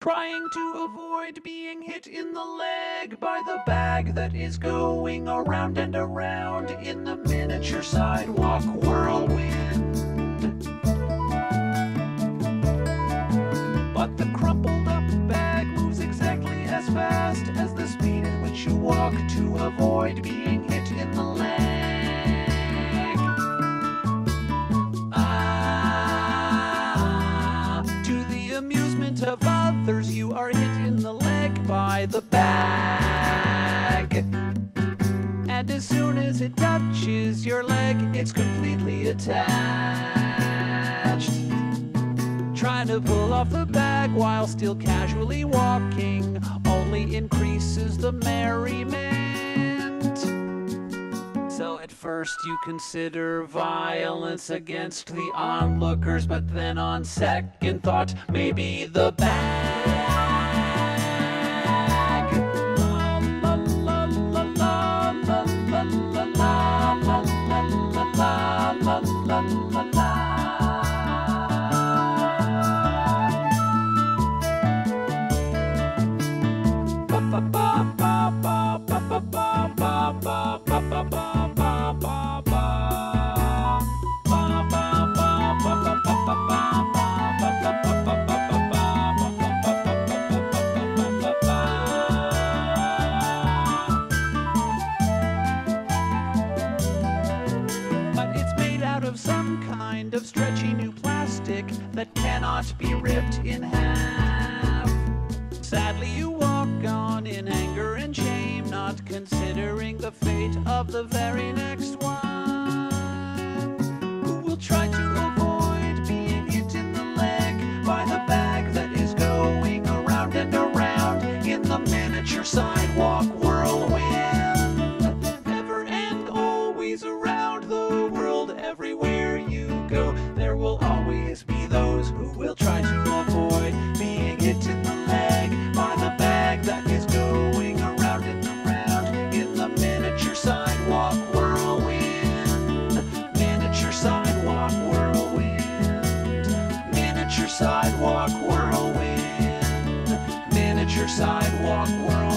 Trying to avoid being hit in the leg by the bag that is going around and around in the miniature sidewalk whirlwind. But the crumpled up bag moves exactly as fast as the speed at which you walk to avoid being hit in the leg. To the amusement of others, you are hit in the leg by the bag. And as soon as it touches your leg, it's completely attached. Trying to pull off the bag while still casually walking only increases the merriment. So at first you consider violence against the onlookers, but then on second thought, maybe the bag. La la la la la la la la la la la la la la. But it's made out of some kind of stretchy new plastic that cannot be ripped in half. Sadly, you walk on in anger and shame, not considering the fate of the very next one, who will try to avoid being hit in the leg by the bag that is going around and around in the miniature sidewalk whirlwind. Ever and always around the world, everywhere you go, there will always be those who will try to avoid being hit in the leg by the bag that is going around and around in the miniature sidewalk whirlwind. Miniature sidewalk whirlwind. Miniature sidewalk whirlwind. Miniature sidewalk whirlwind.